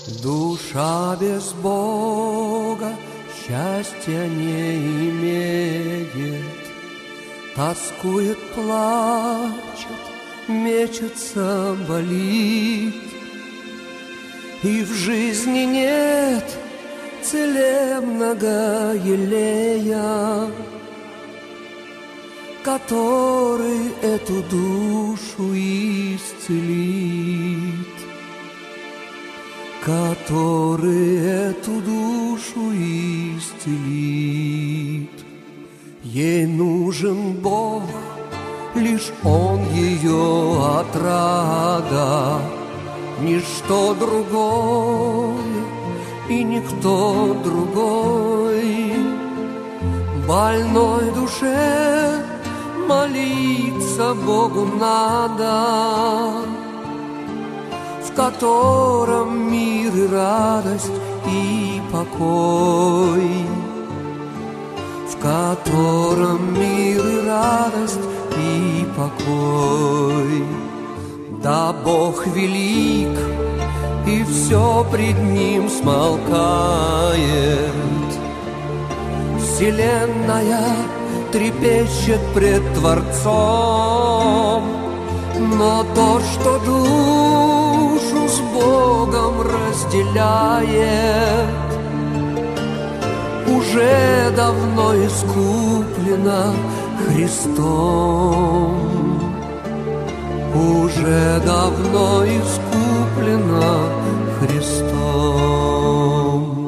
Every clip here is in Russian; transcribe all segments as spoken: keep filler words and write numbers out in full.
Душа без Бога счастья не имеет, тоскует, плачет, мечется, болит, и в жизни нет целебного елея, который эту душу исцелит, который эту душу исцелит. Ей нужен Бог, лишь Он ее отрада, ничто другое и никто другой. Больной душе молиться Богу надо, в котором мир и радость и покой, в котором мир и радость и покой. Да, Бог велик, и все пред Ним смолкает. Вселенная трепещет пред Творцом, но то, что душу с Богом разделяет, уже давно искуплено Христом, уже давно искуплено Христом.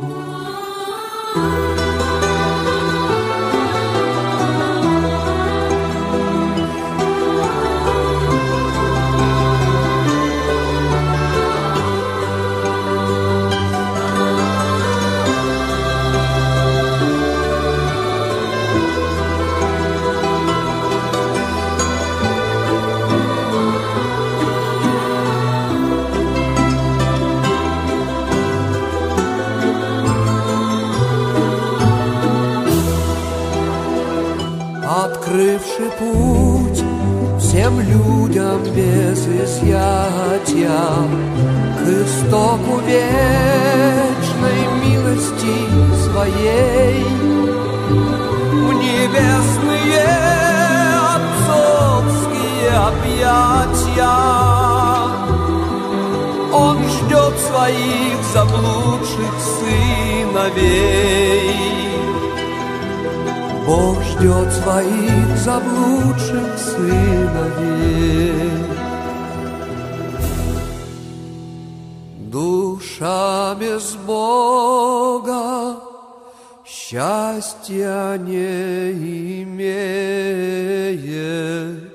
Открывший путь всем людям без изъятия к истоку вечной милости своей, в небесные отцовские объятия. Он ждет своих заблудших сыновей. Бог ждет своих заблудших сыновей. Душа без Бога счастья не имеет.